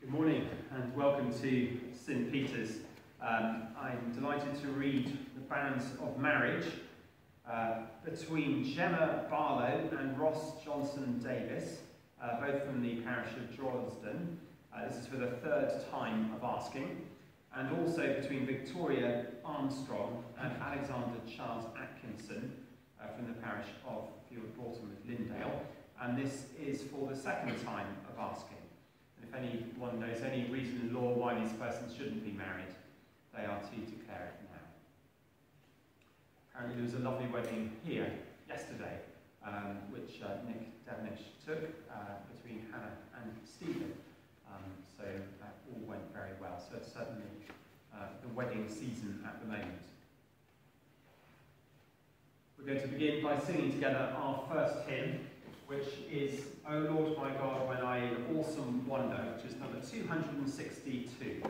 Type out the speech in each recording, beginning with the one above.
Good morning and welcome to St. Peter's. I'm delighted to read the banns of marriage between Gemma Barlow and Ross Johnson Davis, both from the parish of Droylsden. This is for the third time of asking. And also between Victoria Armstrong and Alexander Charles Atkinson from the parish of Broughton with Lindale. And this is for the second time of asking. If anyone knows any reason in law why these persons shouldn't be married, they are to declare it now. Apparently there was a lovely wedding here yesterday, which Nick Devenish took between Hannah and Stephen. So that all went very well. So it's certainly the wedding season at the moment. We're going to begin by singing together our first hymn, which is O Lord my God, when I in awesome wonder, which is number 262.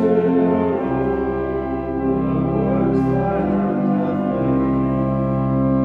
Thy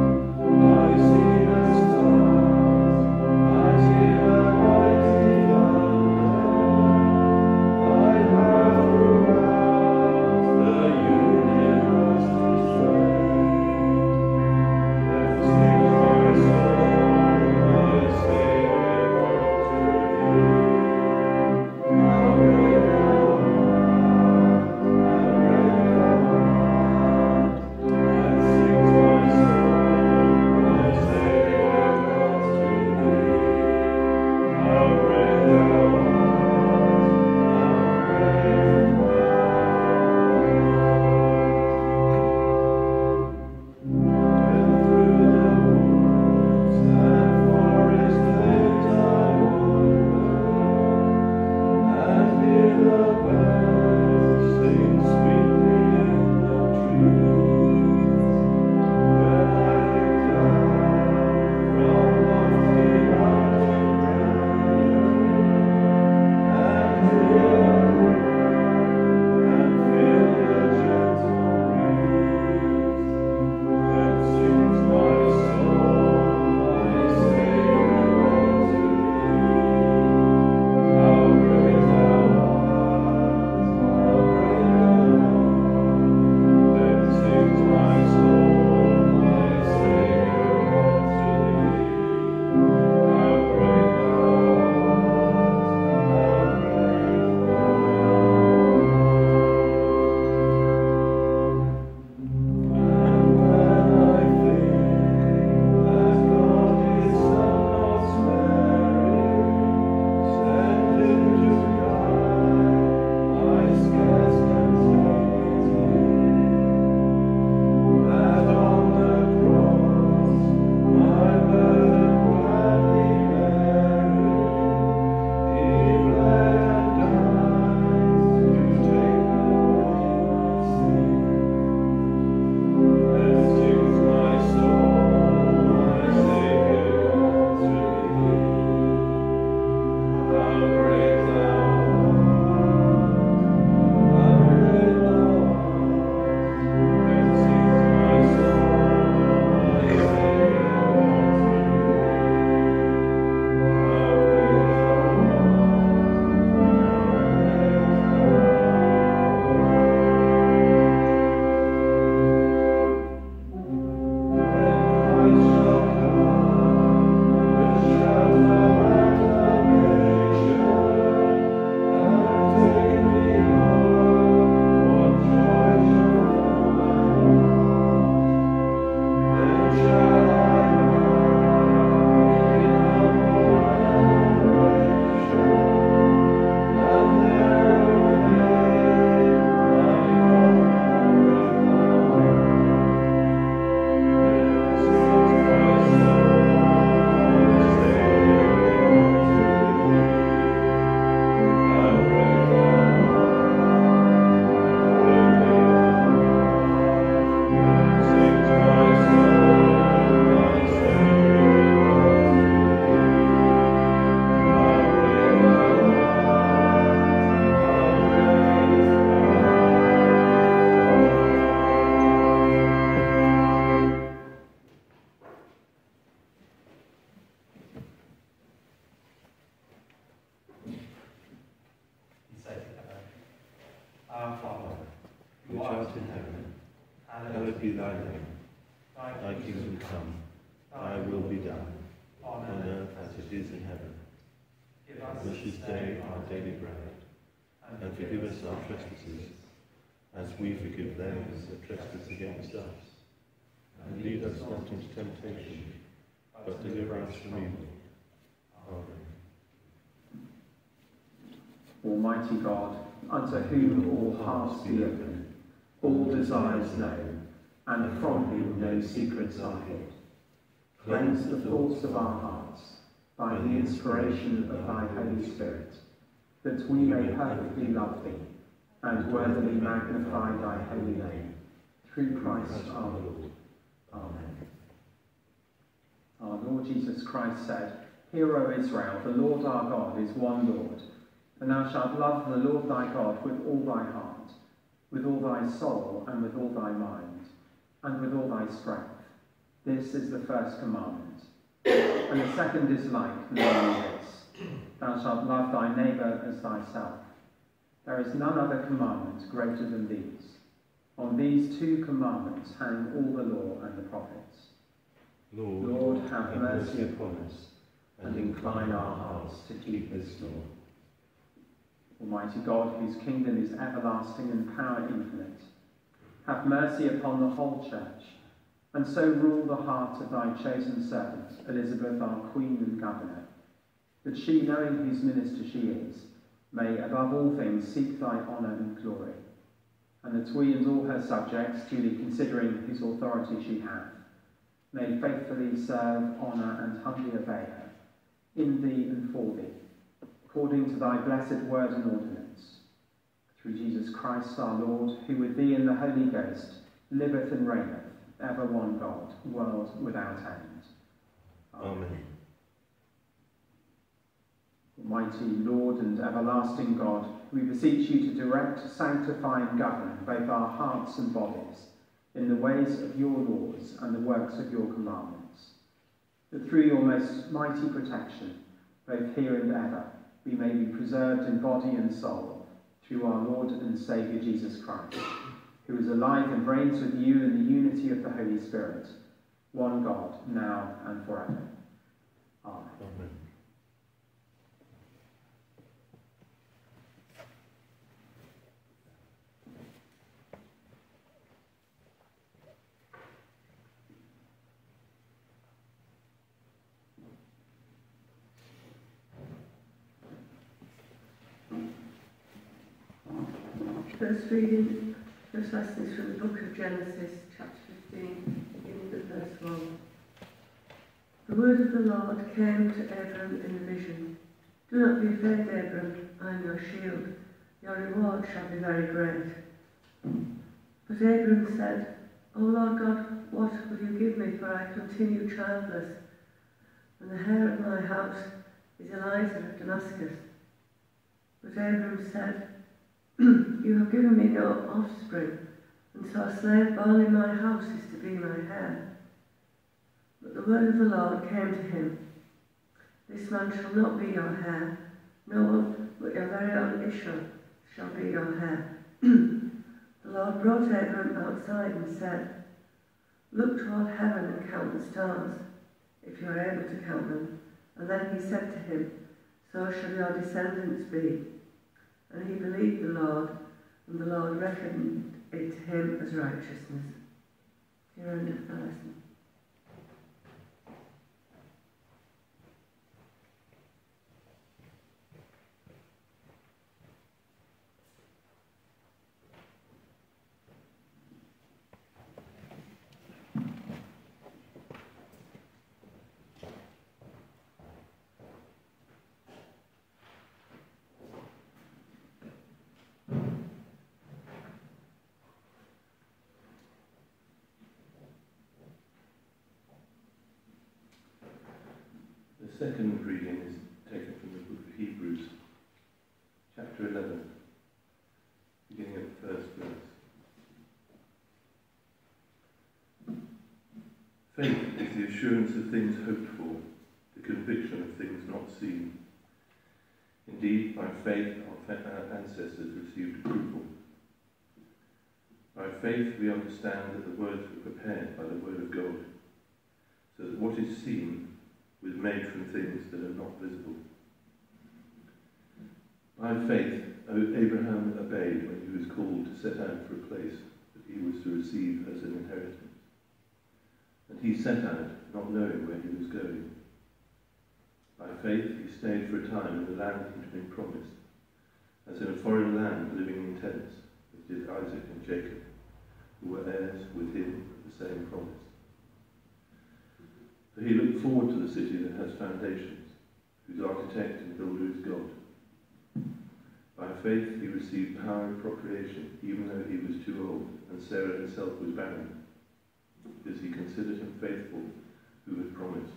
thy name. Thy kingdom come, thy will be done, on earth as it is in heaven. Give us this day our daily bread, and forgive us our trespasses, as we forgive them that trespass against us. And lead us not into temptation, but deliver us from evil. Amen. Almighty God, unto whom all hearts be open, all desires known, and from whom no secrets are hid, cleanse the thoughts of our hearts by the inspiration of thy Holy Spirit, that we may perfectly love thee, and worthily magnify thy holy name, through Christ our Lord. Amen. Our Lord Jesus Christ said, Hear, O Israel, the Lord our God is one Lord, and thou shalt love the Lord thy God with all thy heart, with all thy soul, and with all thy mind, and with all thy strength. This is the first commandment. And the second is like, namely this, Thou shalt love thy neighbour as thyself. There is none other commandment greater than these. On these two commandments hang all the law and the prophets. Lord, have mercy upon us, and incline our hearts to keep this law. Almighty God, whose kingdom is everlasting and power infinite, have mercy upon the whole church, and so rule the heart of thy chosen servant, Elizabeth, our Queen and Governor, that she, knowing whose minister she is, may above all things seek thy honour and glory, and that we and all her subjects, duly considering whose authority she hath, may faithfully serve, honour, and humbly obey her, in thee and for thee, according to thy blessed word and ordinance. Through Jesus Christ our Lord, who with thee and the Holy Ghost liveth and reigneth, ever one God, world without end. Amen. Almighty Lord and everlasting God, we beseech you to direct, sanctify and govern both our hearts and bodies in the ways of your laws and the works of your commandments, that through your most mighty protection, both here and ever, we may be preserved in body and soul, through our Lord and Saviour Jesus Christ, who is alive and reigns with you in the unity of the Holy Spirit, one God, now and forever. Amen. Amen. First reading, first lesson is from the book of Genesis, chapter 15, beginning at verse 1. The word of the Lord came to Abram in a vision. Do not be afraid, Abram, I am your shield. Your reward shall be very great. But Abram said, O Lord God, what will you give me, for I continue childless, and the heir of my house is Eliezer of Damascus? But Abram said, You have given me no offspring, and so a slave born in my house is to be my heir. But the word of the Lord came to him, This man shall not be your heir, no one but your very own Ishmael shall be your heir. The Lord brought Abram outside and said, Look toward heaven and count the stars, if you are able to count them. And then he said to him, So shall your descendants be. And he believed the Lord, and the Lord reckoned it to him as righteousness. Here endeth the lesson. The second reading is taken from the book of Hebrews, chapter 11, beginning at the first verse. Faith is the assurance of things hoped for, the conviction of things not seen. Indeed, by faith our ancestors received approval. By faith we understand that the words were prepared by the word of God, so that what is seen was made from things that are not visible. By faith Abraham obeyed when he was called to set out for a place that he was to receive as an inheritance. And he set out, not knowing where he was going. By faith he stayed for a time in the land he had been promised, as in a foreign land living in tents, as did Isaac and Jacob, who were heirs with him of the same promise. For he looked forward to the city that has foundations, whose architect and builder is God. By faith he received power and procreation, even though he was too old, and Sarah herself was barren, because he considered him faithful who had promised.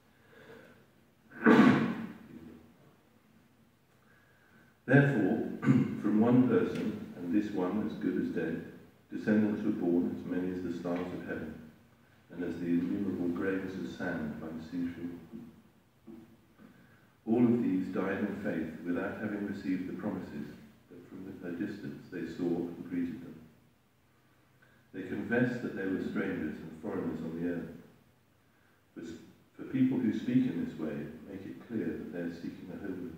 Therefore, from one person, and this one as good as dead, descendants were born as many as the stars of heaven, and as the innumerable grains of sand by the seashore. All of these died in faith without having received the promises, but from a distance they saw and greeted them. They confessed that they were strangers and foreigners on the earth. For people who speak in this way, make it clear that they are seeking a homeland.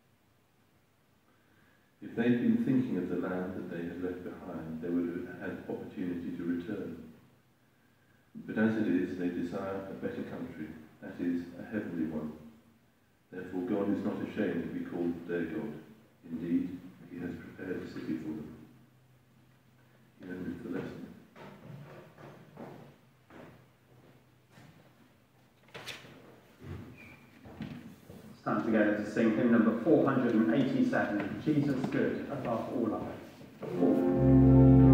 If they'd been thinking of the land that they had left behind, they would have had opportunity to return. But as it is, they desire a better country, that is, a heavenly one. Therefore God is not ashamed to be called their God. Indeed, he has prepared a city for them. He ended the lesson. Stand together to sing hymn number 487, Jesus Good Above All Others.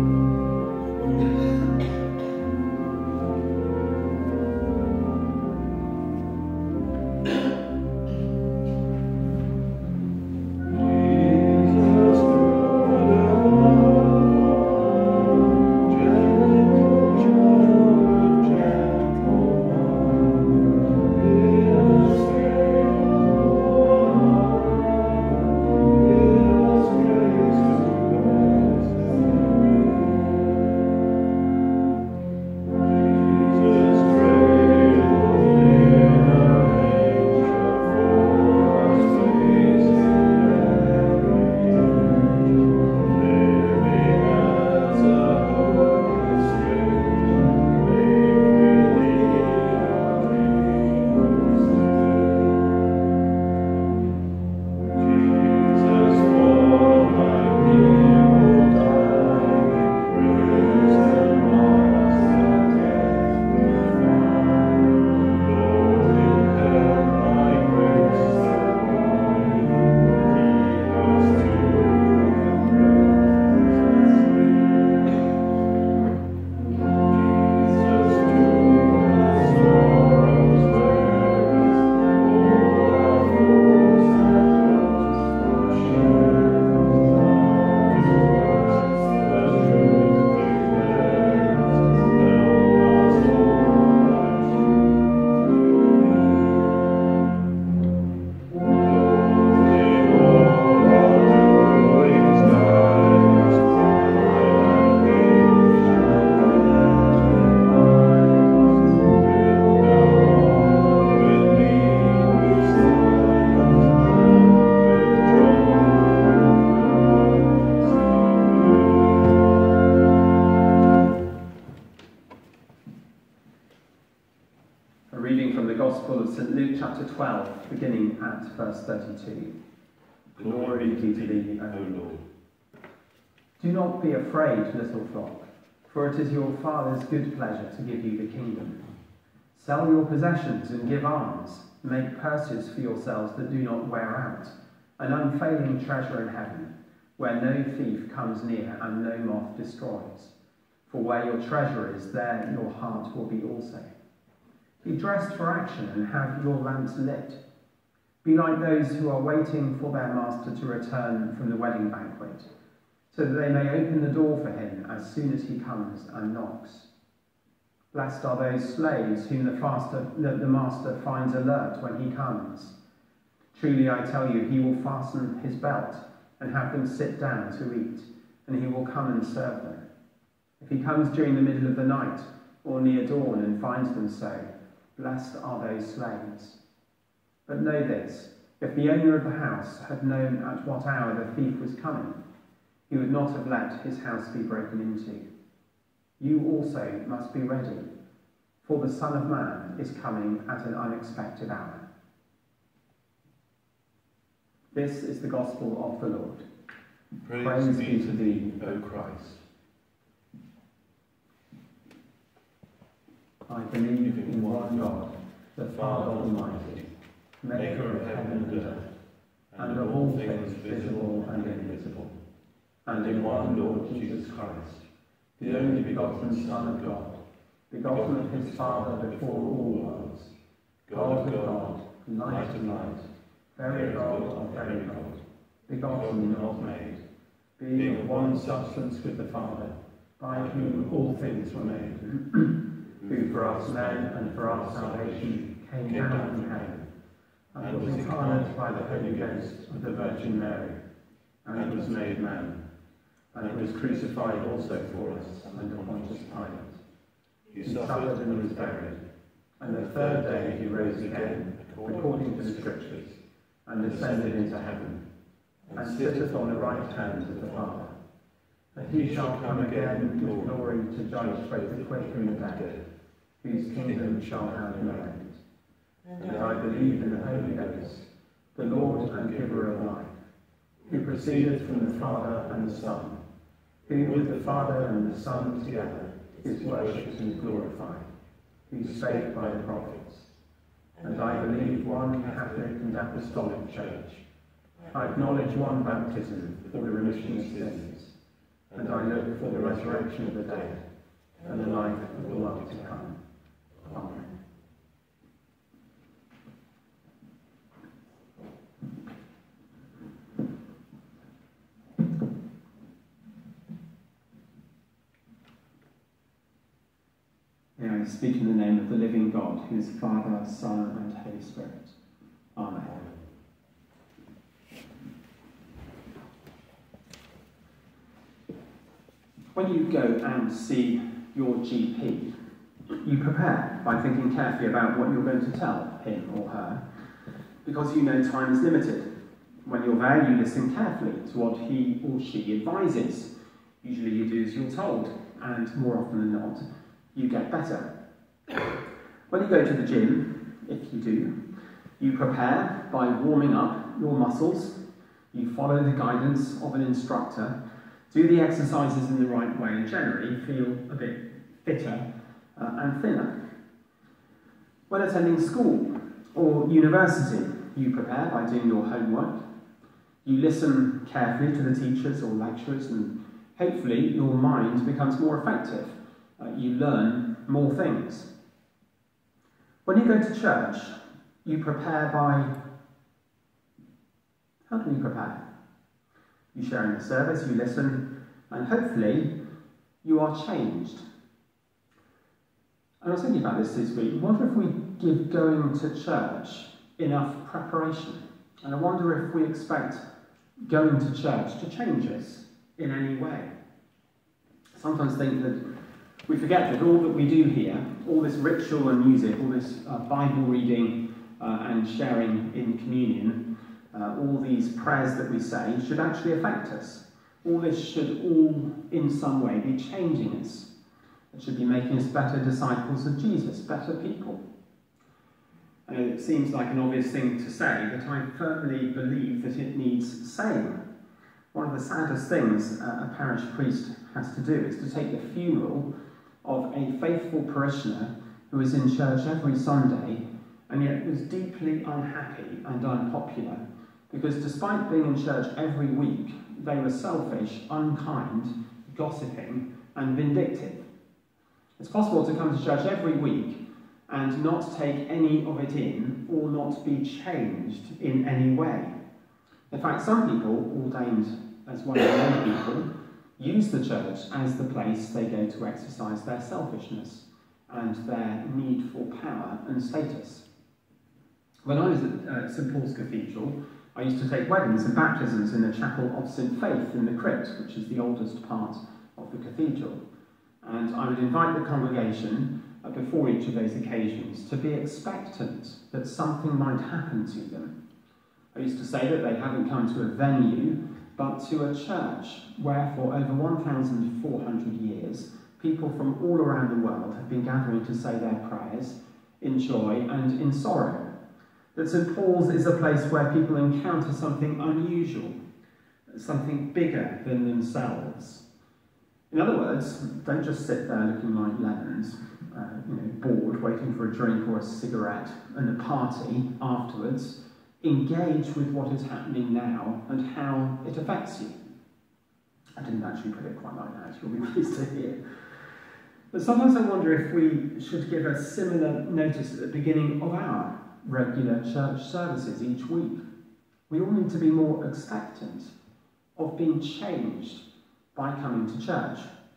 Beginning at verse 32. Glory be to thee, O Lord. Do not be afraid, little flock, for it is your Father's good pleasure to give you the kingdom. Sell your possessions and give alms. Make purses for yourselves that do not wear out, an unfailing treasure in heaven, where no thief comes near and no moth destroys. For where your treasure is, there your heart will be also. Be dressed for action and have your lamps lit. Be like those who are waiting for their master to return from the wedding banquet, so that they may open the door for him as soon as he comes and knocks. Blessed are those slaves whom the master finds alert when he comes. Truly I tell you, he will fasten his belt and have them sit down to eat, and he will come and serve them. If he comes during the middle of the night or near dawn and finds them so, blessed are those slaves. But know this, if the owner of the house had known at what hour the thief was coming, he would not have let his house be broken into. You also must be ready, for the Son of Man is coming at an unexpected hour. This is the gospel of the Lord. Praise be to thee, O Christ. I believe in one God, the Father Almighty, maker of heaven and earth, and of all things visible and invisible, and in one Lord Jesus Christ, the only begotten Son of God, begotten of his Father before all worlds, God of God, light of light, very God of very God, begotten, not made, being of one substance with the Father, by whom all things were made, who for us men and for our salvation came down from heaven, and was incarnate by the Holy Ghost of the Virgin Mary, and was made man, and was crucified also for us under Pontius Pilate. He suffered and was buried, and the third day he rose again, according to the Scriptures, and ascended into heaven, and sitteth on the right hand of the Father. And he shall come again with glory to judge both the quick and the dead, whose kingdom shall have no end. And I believe in the Holy Ghost, the Lord and giver of life, who proceedeth from the Father and the Son, who with the Father and the Son together is worshipped and glorified, who spake by the prophets. And I believe one Catholic and Apostolic Church. I acknowledge one baptism for the remission of sins, and I look for the resurrection of the dead and the life of the world to come. Amen. Here I speak in the name of the living God, who is Father, Son, and Holy Spirit. Amen. When you go and see your GP, you prepare by thinking carefully about what you're going to tell him or her, because you know time is limited. When you're there, you listen carefully to what he or she advises. Usually you do as you're told, and more often than not, you get better. When you go to the gym, if you do, you prepare by warming up your muscles, you follow the guidance of an instructor, do the exercises in the right way, and generally feel a bit fitter and thinner. When attending school or university, you prepare by doing your homework. You listen carefully to the teachers or lecturers, and hopefully your mind becomes more effective. You learn more things. When you go to church, you prepare by... How can you prepare? You share in the service, you listen, and hopefully you are changed. And I was thinking about this week. I wonder if we give going to church enough preparation. And I wonder if we expect going to church to change us in any way. I sometimes think that we forget that all that we do here, all this ritual and music, all this Bible reading and sharing in communion, all these prayers that we say should actually affect us. All this should all, in some way, be changing us. It should be making us better disciples of Jesus, better people. And it seems like an obvious thing to say, but I firmly believe that it needs saying. One of the saddest things a parish priest has to do is to take the funeral of a faithful parishioner who was in church every Sunday and yet was deeply unhappy and unpopular because despite being in church every week, they were selfish, unkind, gossiping and vindictive. It's possible to come to church every week and not take any of it in or not be changed in any way. In fact, some people, ordained as one of many people, use the church as the place they go to exercise their selfishness and their need for power and status. When I was at St Paul's Cathedral, I used to take weddings and baptisms in the chapel of St Faith in the crypt, which is the oldest part of the cathedral. And I would invite the congregation before each of those occasions to be expectant that something might happen to them. I used to say that they haven't come to a venue, but to a church where for over 1,400 years, people from all around the world have been gathering to say their prayers in joy and in sorrow. That St. Paul's is a place where people encounter something unusual, something bigger than themselves. In other words, don't just sit there looking like lemons, bored, waiting for a drink or a cigarette and a party afterwards. Engage with what is happening now and how it affects you. I didn't actually put it quite like that, you'll be pleased to hear. But sometimes I wonder if we should give a similar notice at the beginning of our regular church services each week. We all need to be more expectant of being changed by coming to church.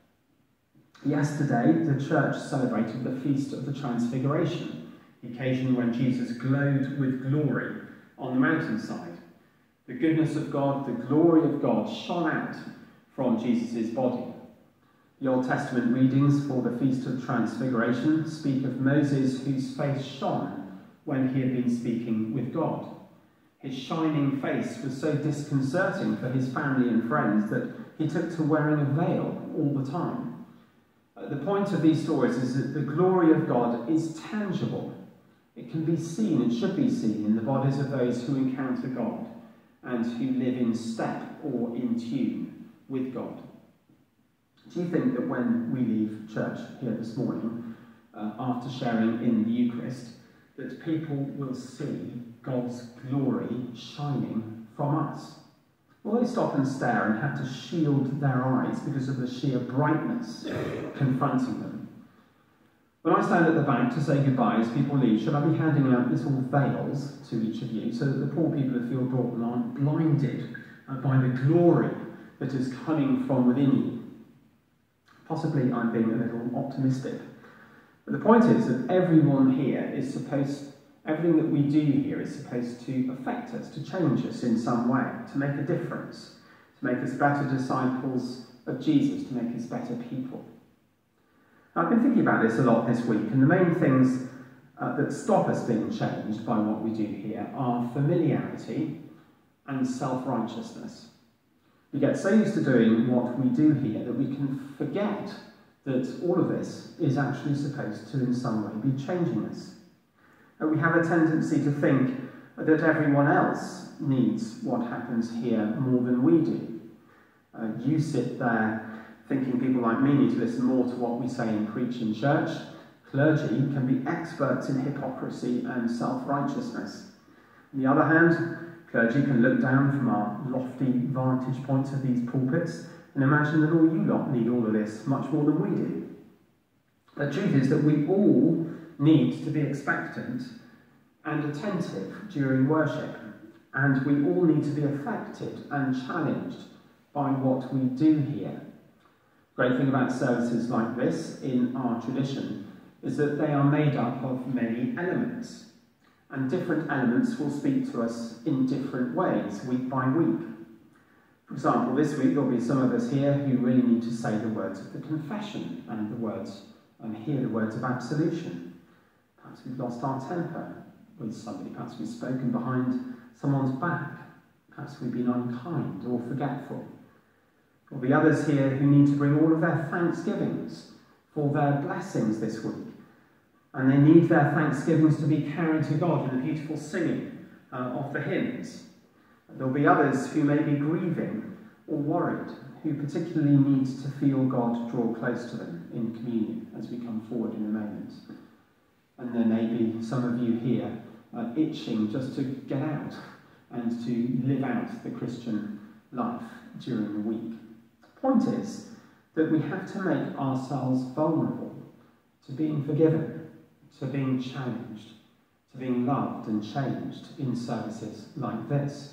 Yesterday, the church celebrated the Feast of the Transfiguration, the occasion when Jesus glowed with glory on the mountainside. The goodness of God, the glory of God shone out from Jesus' body. The Old Testament readings for the Feast of Transfiguration speak of Moses whose face shone when he had been speaking with God. His shining face was so disconcerting for his family and friends that he took to wearing a veil all the time. The point of these stories is that the glory of God is tangible. It can be seen, it should be seen in the bodies of those who encounter God and who live in step or in tune with God. Do you think that when we leave church here this morning, after sharing in the Eucharist, that people will see God's glory shining from us? Will they stop and stare and have to shield their eyes because of the sheer brightness confronting them? When I stand at the back to say goodbye as people leave, should I be handing out little veils to each of you so that the poor people who feel Broughton aren't blinded by the glory that is coming from within you? Possibly I'm being a little optimistic. But the point is that everyone here is everything that we do here is supposed to affect us, to change us in some way, to make a difference, to make us better disciples of Jesus, to make us better people. I've been thinking about this a lot this week, and the main things that stop us being changed by what we do here are familiarity and self-righteousness. We get so used to doing what we do here that we can forget that all of this is actually supposed to in some way be changing us. And we have a tendency to think that everyone else needs what happens here more than we do. You sit there thinking people like me need to listen more to what we say and preach in church. Clergy can be experts in hypocrisy and self-righteousness. On the other hand, clergy can look down from our lofty vantage points of these pulpits and imagine that all you lot need all of this much more than we do. The truth is that we all need to be expectant and attentive during worship, and we all need to be affected and challenged by what we do here. The great thing about services like this in our tradition is that they are made up of many elements, and different elements will speak to us in different ways, week by week. For example, this week there'll be some of us here who really need to say the words of the confession and hear the words of absolution. Perhaps we've lost our temper with somebody, perhaps we've spoken behind someone's back, perhaps we've been unkind or forgetful. There'll be others here who need to bring all of their thanksgivings for their blessings this week, and they need their thanksgivings to be carried to God in the beautiful singing of the hymns. There'll be others who may be grieving or worried, who particularly need to feel God draw close to them in communion as we come forward in a moment. And there may be some of you here itching just to get out and to live out the Christian life during the week. The point is that we have to make ourselves vulnerable to being forgiven, to being challenged, to being loved and changed in services like this.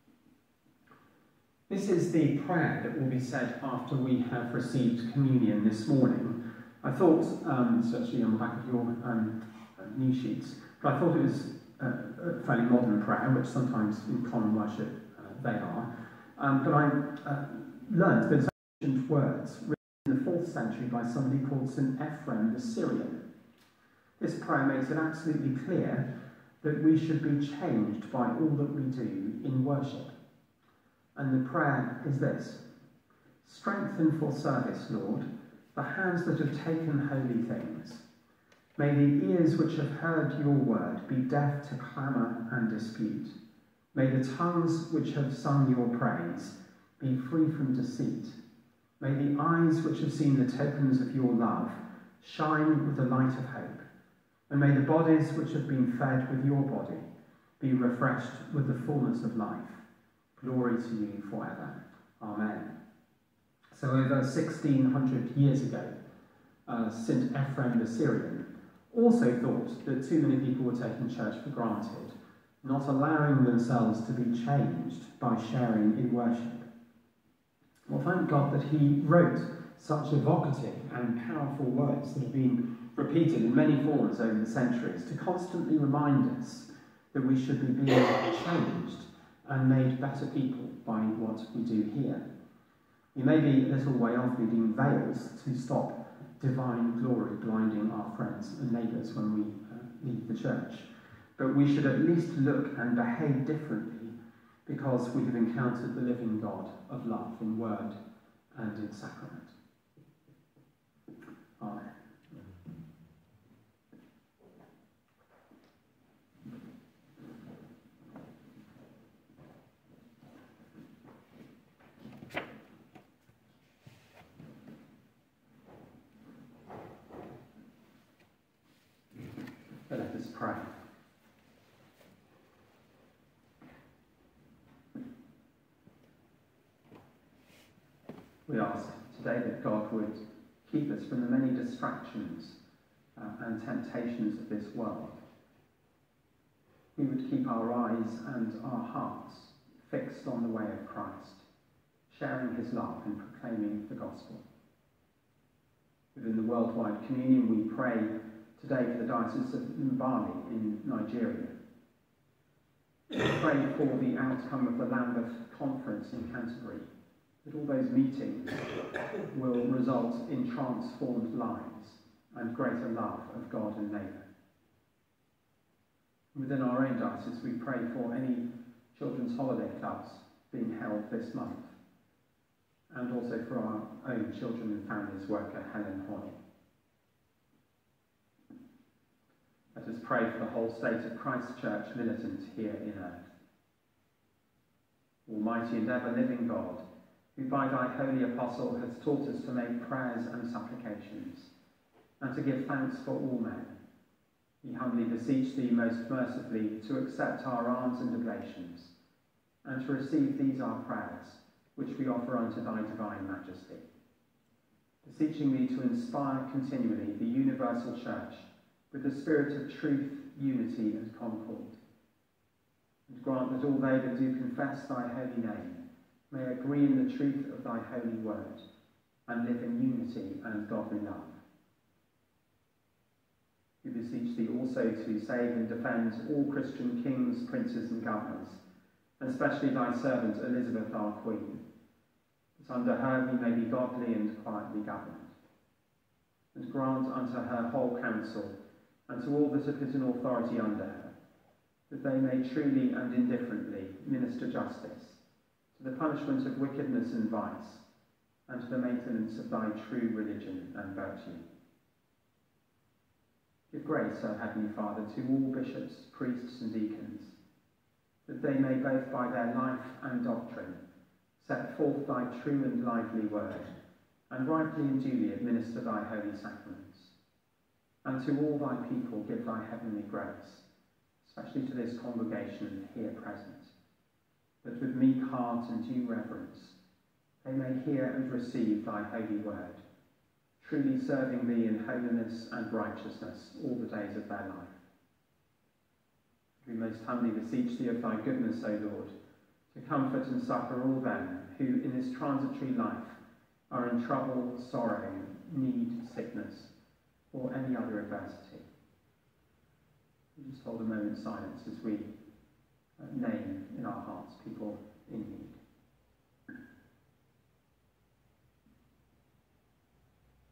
This is the prayer that will be said after we have received communion this morning. I thought, it's actually on the back of your new sheets, but I thought it was a fairly modern prayer, which sometimes in common worship they are. But I learned that it's ancient words written in the 4th century by somebody called St. Ephrem the Syrian. This prayer makes it absolutely clear that we should be changed by all that we do in worship. And the prayer is this: strengthen for service, Lord, the hands that have taken holy things. May the ears which have heard your word be deaf to clamour and dispute. May the tongues which have sung your praise be free from deceit. May the eyes which have seen the tokens of your love shine with the light of hope. And may the bodies which have been fed with your body be refreshed with the fullness of life. Glory to you forever. Amen. So over 1600 years ago, St. Ephrem the Syrian also thought that too many people were taking church for granted, not allowing themselves to be changed by sharing in worship. Well, thank God that he wrote such evocative and powerful words that have been repeated in many forms over the centuries to constantly remind us that we should be being changed and made better people by what we do here. We may be a little way off needing veils to stop divine glory blinding our friends and neighbours when we leave the church, but we should at least look and behave differently because we have encountered the living God of love in word and in sacrament. Amen. Let us pray. We ask today that God would keep us from the many distractions and temptations of this world. We would keep our eyes and our hearts fixed on the way of Christ, sharing his love and proclaiming the gospel. Within the worldwide communion, we pray today for the Diocese of Mbali in Nigeria. We pray for the outcome of the Lambeth Conference in Canterbury, that all those meetings will result in transformed lives and greater love of God and neighbour. Within our own diocese, we pray for any children's holiday clubs being held this month, and also for our own children and families worker, Helen Hoy. Let us pray for the whole state of Christ Church militant here in earth. Almighty and ever-living God, who by thy holy apostle hast taught us to make prayers and supplications, and to give thanks for all men, we humbly beseech thee most mercifully to accept our alms and oblations, and to receive these our prayers, which we offer unto thy divine majesty. Beseeching thee to inspire continually the universal church with the spirit of truth, unity and concord, and grant that all they that do confess thy holy name may agree in the truth of thy holy word, and live in unity and godly love. We beseech thee also to save and defend all Christian kings, princes and governors, and especially thy servant Elizabeth our Queen, that under her we may be godly and quietly governed. And grant unto her whole council, and to all that are put in authority under her, that they may truly and indifferently minister justice, to the punishment of wickedness and vice, and to the maintenance of thy true religion and virtue. Give grace, O Heavenly Father, to all bishops, priests and deacons, that they may both by their life and doctrine set forth thy true and lively word, and rightly and duly administer thy holy sacraments. And to all thy people give thy heavenly grace, especially to this congregation here present, that with meek heart and due reverence they may hear and receive thy holy word, truly serving thee in holiness and righteousness all the days of their life. We most humbly beseech thee of thy goodness, O Lord, to comfort and succour all them who in this transitory life are in trouble, sorrow, need, sickness, or any other adversity. We just hold a moment's silence as we name in our hearts people in need.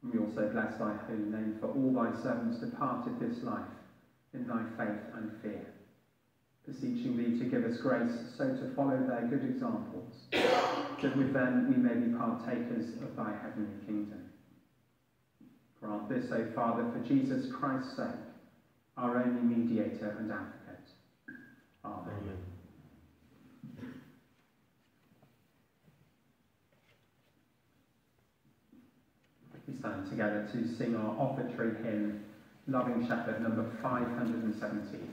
And we also bless thy holy name, for all thy servants departed this life in thy faith and fear, beseeching thee to give us grace so to follow their good examples, that with them we may be partakers of thy heavenly kingdom. Grant this, O Father, for Jesus Christ's sake, our only mediator and advocate. Amen. Amen. We stand together to sing our offertory hymn, Loving Shepherd, number 517.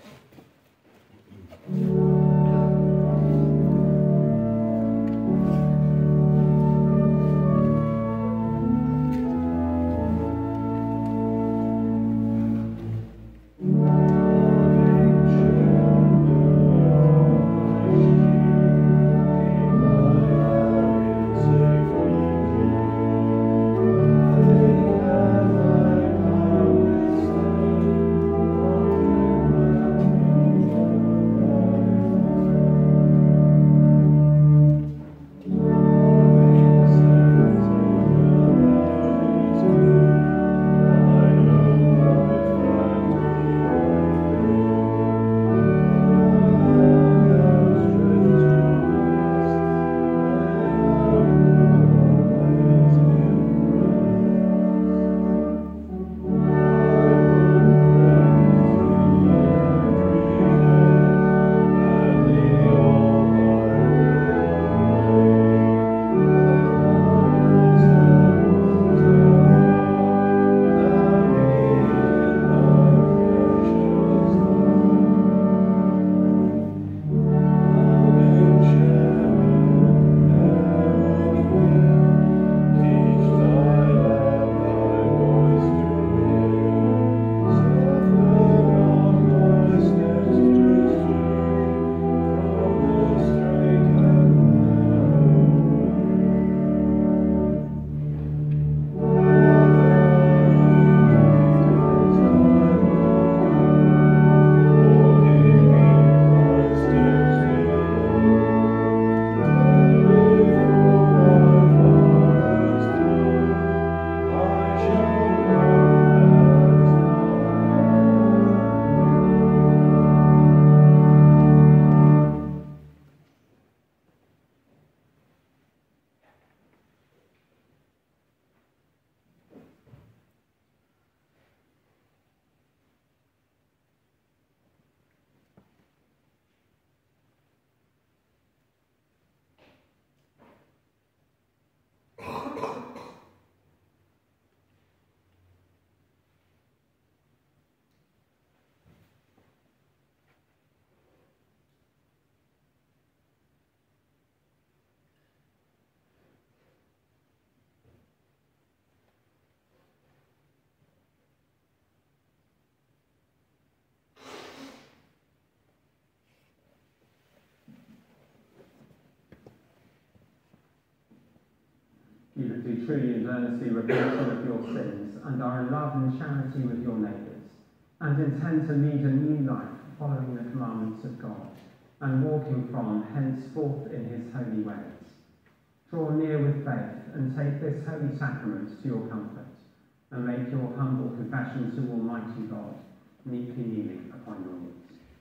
You that do truly and earnestly repent of your sins, and are in love and charity with your neighbours, and intend to lead a new life, following the commandments of God, and walking from henceforth in his holy ways. Draw near with faith, and take this holy sacrament to your comfort, and make your humble confession to Almighty God, meekly kneeling upon your knees.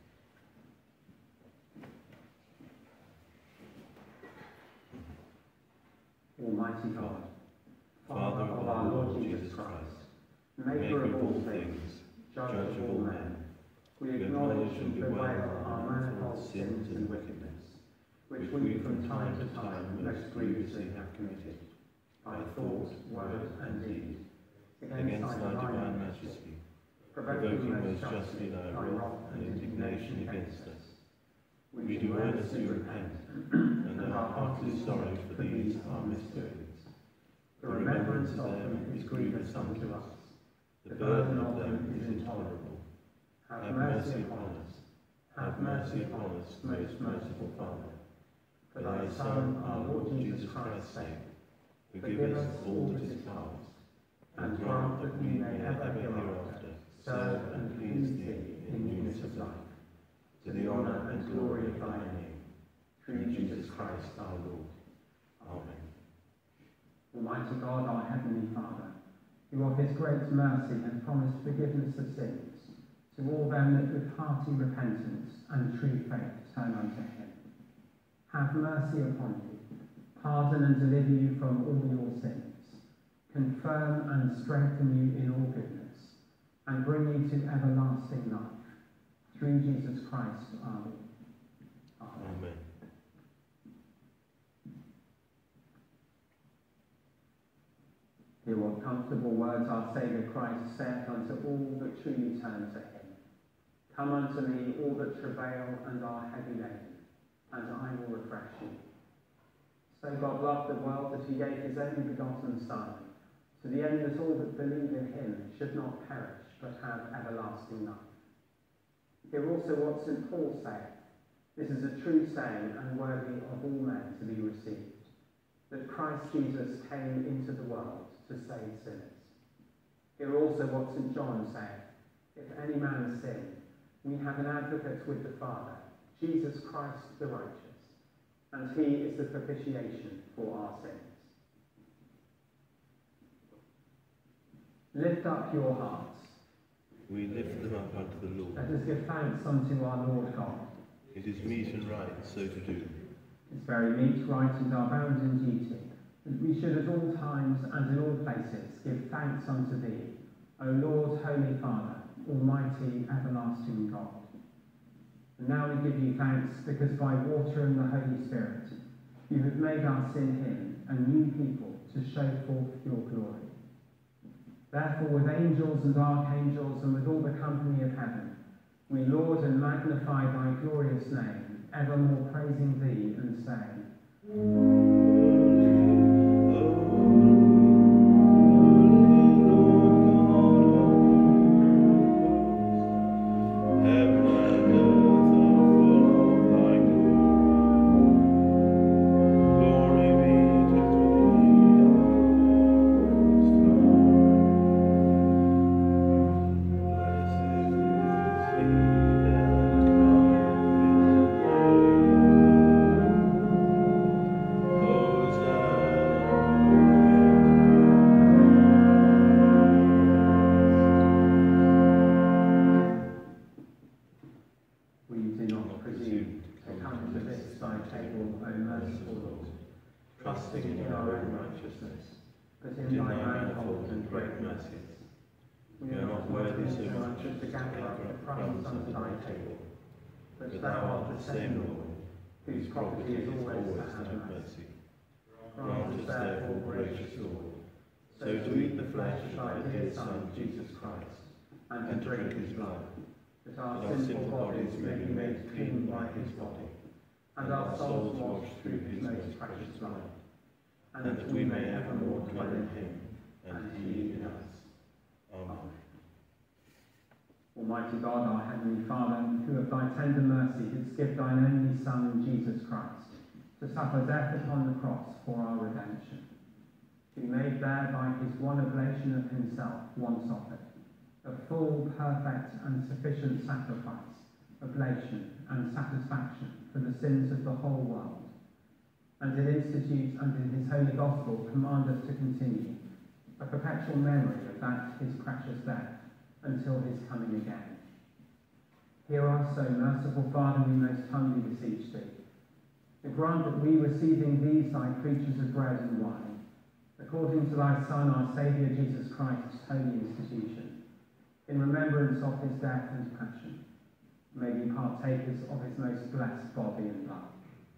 Almighty God, Father of our Lord Jesus Christ, Maker of all things, Judge of all men, we acknowledge and bewail our manifold sins and wickedness, which we from time to time most grievously have committed, by thought, word, and deed, against thy divine majesty, provoking most justly thy wrath and indignation against us. We do earnestly repent, and are heartily sorry for these our misdoings. The remembrance of them is grievous unto us. The burden of them is intolerable. Have mercy upon us. Have mercy upon us, most merciful Father. For thy Son, our Lord Jesus Christ's sake, forgive us all that is past, and grant that we may ever hereafter serve and please thee in newness of life, to the honour and glory of thy name, through Jesus Christ our Lord. Amen. Almighty God, our Heavenly Father, who of his great mercy has promised forgiveness of sins to all them that with hearty repentance and true faith turn unto him. Have mercy upon you, pardon and deliver you from all your sins, confirm and strengthen you in all goodness, and bring you to everlasting life, through Jesus Christ our Lord. Amen. Amen. Hear what comfortable words our Saviour Christ saith unto all that truly turn to him. Come unto me, all that travail and are heavy laden, and I will refresh you. So God loved the world that he gave his only begotten Son, to the end that all that believe in him should not perish, but have everlasting life. Hear also what St. Paul saith. This is a true saying and worthy of all men to be received, that Christ Jesus came into the world to save sinners. Hear also what St. John saith. If any man sin, we have an advocate with the Father, Jesus Christ the righteous, and he is the propitiation for our sins. Lift up your hearts. We lift them up unto the Lord. Let us give thanks unto our Lord God. It is meet and right so to do. It's very meet, right, and our bounden duty, that we should at all times and in all places give thanks unto thee, O Lord, Holy Father, Almighty, everlasting God. And now we give you thanks because by water and the Holy Spirit you have made us in him a new people to show forth your glory. Therefore, with angels and archangels and with all the company of heaven, we laud and magnify thy glorious name, evermore praising thee and saying, but thou art the same Lord, whose property is always to have mercy. Grant us therefore, gracious Lord, so to eat the flesh of thy dear Son, Jesus Christ, and to drink his blood, that our sinful bodies may be made clean by his body, and our souls washed through his most precious blood, and that we may evermore dwell in him, and he in us. Amen. Almighty God, our Heavenly Father, who of thy tender mercy didst give thine only Son, Jesus Christ, to suffer death upon the cross for our redemption, who made there by his one oblation of himself once offered, a full, perfect, and sufficient sacrifice, oblation, and satisfaction for the sins of the whole world, and did institute and in his holy gospel command us to continue a perpetual memory of that his precious death, until his coming again. Hear us, O merciful Father, we most humbly beseech thee, to grant that we, receiving these thy creatures of bread and wine, according to thy Son, our Saviour Jesus Christ's holy institution, in remembrance of his death and passion, may be partakers of his most blessed body and blood,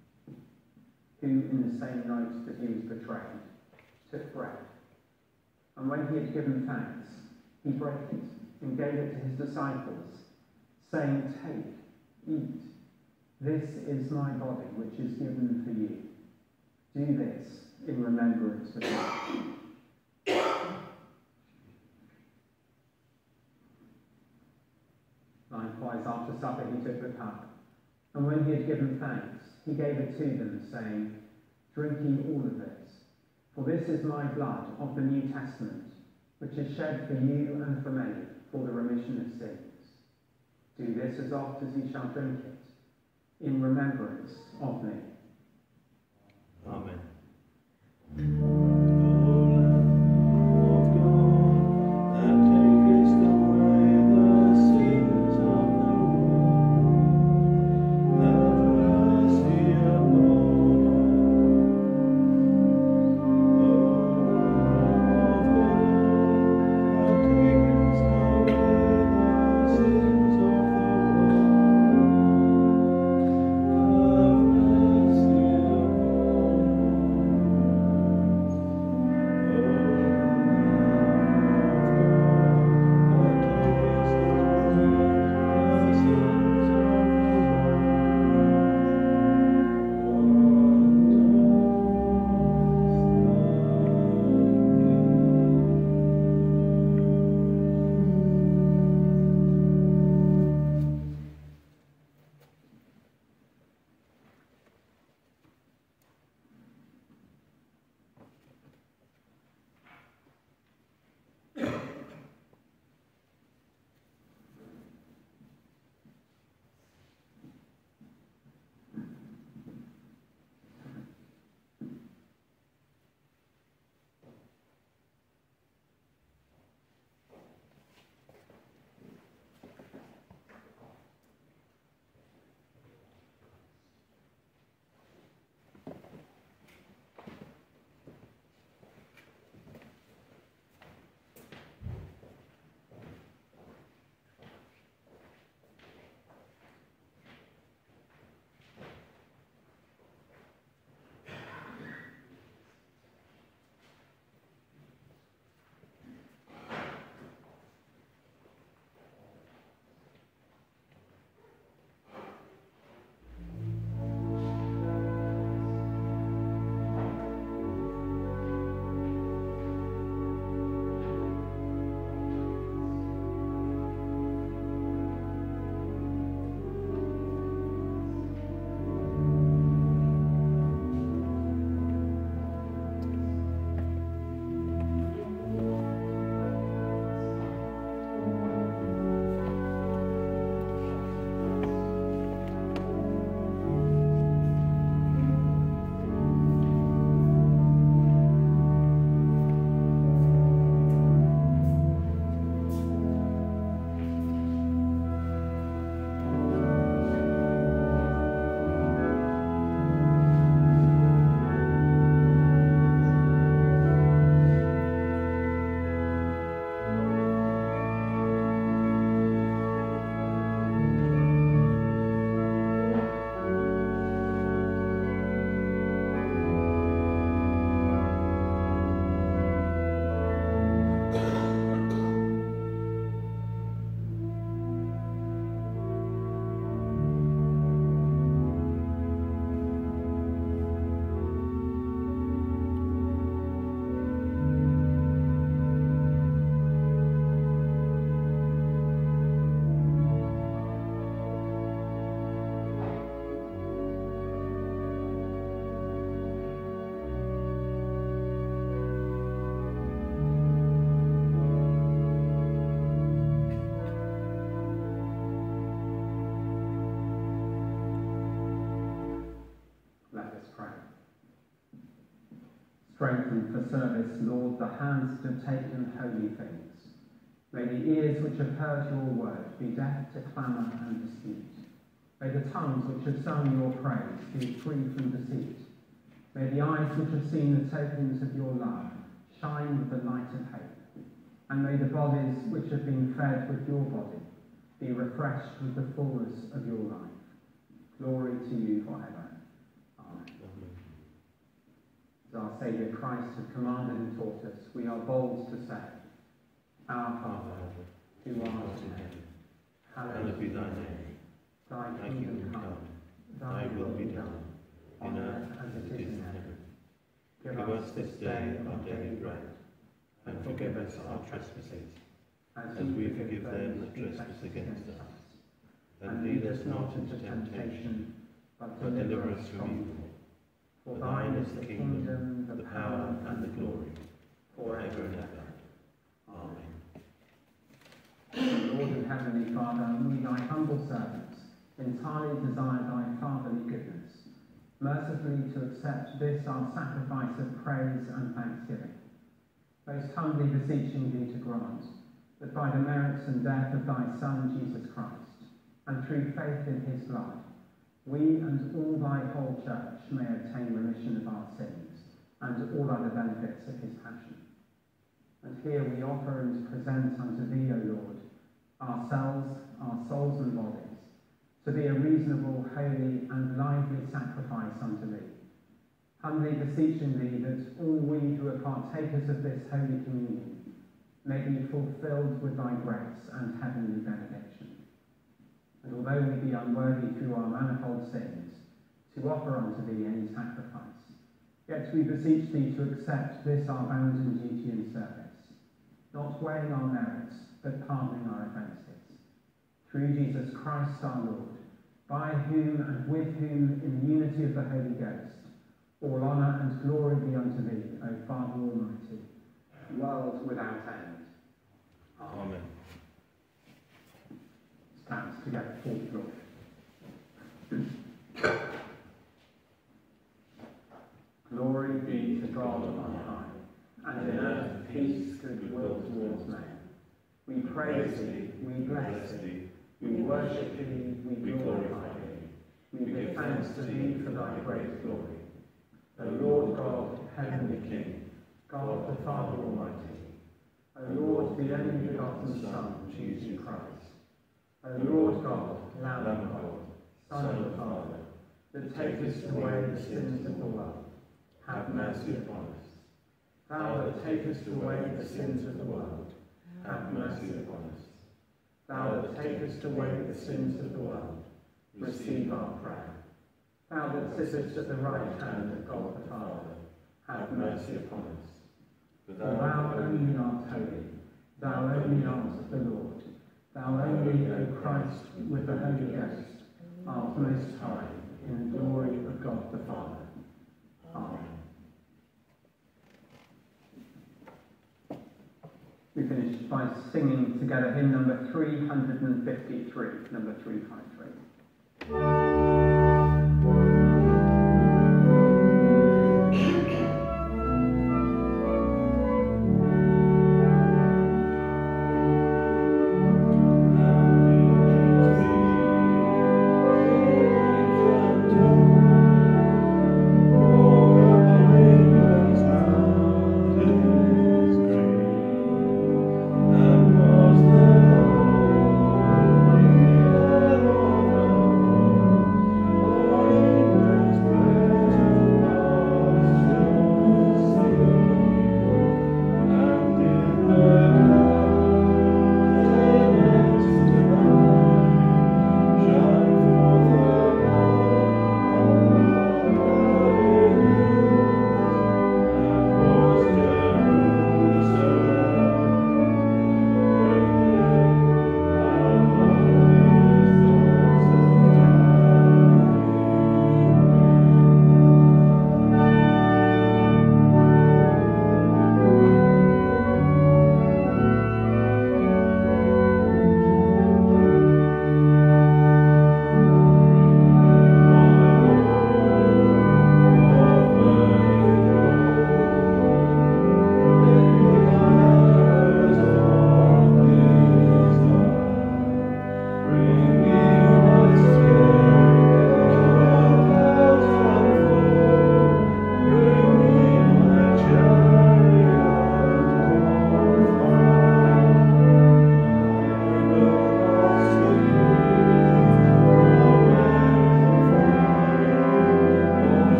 who, in the same night that he was betrayed, took bread, and when he had given thanks, he broke it, and gave it to his disciples, saying, Take, eat, this is my body which is given for you. Do this in remembrance of me. Likewise, after supper he took the cup, and when he had given thanks, he gave it to them, saying, Drink ye all of this, for this is my blood of the New Testament, which is shed for you and for many, for the remission of sins. Do this as oft as ye shall drink it, in remembrance of me. Amen. O Lamb of God, open for service, Lord, the hands that have taken holy things. May the ears which have heard your word be deaf to clamour and dispute. May the tongues which have sung your praise be free from deceit. May the eyes which have seen the tokens of your love shine with the light of hope. And may the bodies which have been fed with your body be refreshed with the fullness of your life. Glory to you forever. Amen. As our Saviour Christ has commanded and taught us, we are bold to say, Our Father, who art in heaven, hallowed be thy name. Thy kingdom come, thy will be done, on earth as it is in heaven. Give us this day our daily bread, and forgive us our trespasses, as we forgive them that trespass against us. And lead us not into temptation, but deliver us from evil. For thine is the kingdom, the power, and the glory, forever and ever. Amen. Lord and Heavenly Father, we, thy humble servants, entirely desire thy fatherly goodness, mercifully to accept this our sacrifice of praise and thanksgiving. Most humbly beseeching thee to grant that by the merits and death of thy Son, Jesus Christ, and through faith in his blood, we and all thy whole church may obtain remission of our sins and all other benefits of his passion. And here we offer and present unto thee, O Lord, ourselves, our souls and bodies, to be a reasonable, holy, and lively sacrifice unto thee, humbly beseeching thee that all we who are partakers of this holy communion may be fulfilled with thy grace and heavenly benediction. And although we be unworthy through our manifold sins to offer unto thee any sacrifice, yet we beseech thee to accept this our bounden duty and service, not weighing our merits, but pardoning our offences. Through Jesus Christ our Lord, by whom and with whom, in the unity of the Holy Ghost, all honour and glory be unto thee, O Father Almighty, world without end. Amen. Stand together for glory. Glory be to God on high, and in earth peace, goodwill towards men. We praise thee, we bless thee, we worship thee, we glorify thee. We give thanks to thee for thy great glory. O Lord God, heavenly King, God the Father Almighty, O Lord, the only begotten Son, Jesus Christ, O Lord God, Lamb of God, Son of the Father, that takest away the sins of the world, have mercy upon us. Thou that takest away the sins of the world, have mercy upon us. Thou that takest away the sins of the world, receive our prayer. Thou that sittest at the right hand of God the Father, have mercy upon us. For thou only art holy, thou only art the Lord, thou only, O Christ, with the Holy Ghost, art most high, in the glory of God the Father. Amen. We finish by singing together hymn number 353, number 353. Amen.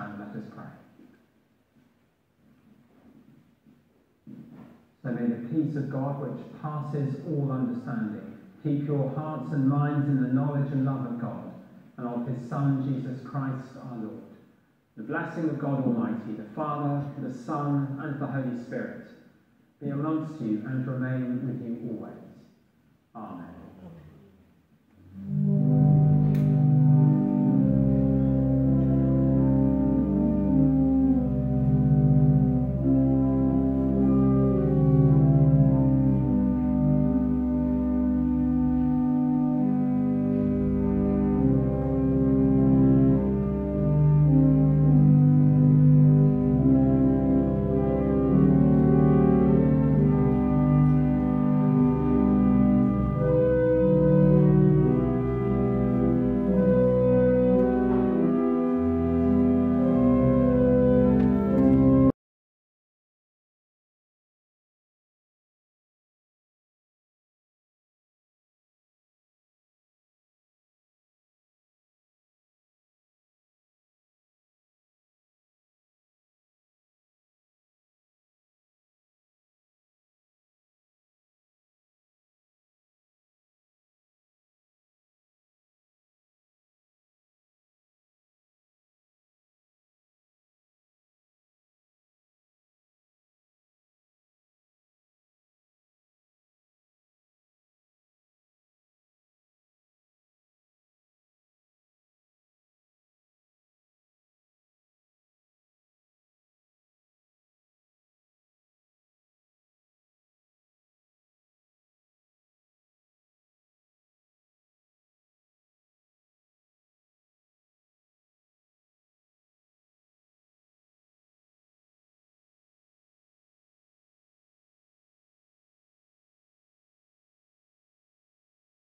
Let us pray. So may the peace of God, which passes all understanding, keep your hearts and minds in the knowledge and love of God and of his Son, Jesus Christ our Lord. The blessing of God Almighty, the Father, the Son, and the Holy Spirit be amongst you and remain with you always. Amen.